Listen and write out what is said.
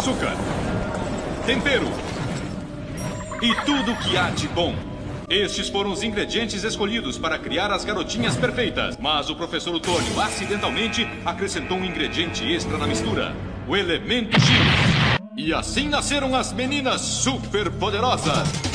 açúcar, tempero e tudo que há de bom. Estes foram os ingredientes escolhidos para criar as garotinhas perfeitas. Mas o professor Otônio acidentalmente acrescentou um ingrediente extra na mistura: o elemento X. E assim nasceram as meninas superpoderosas.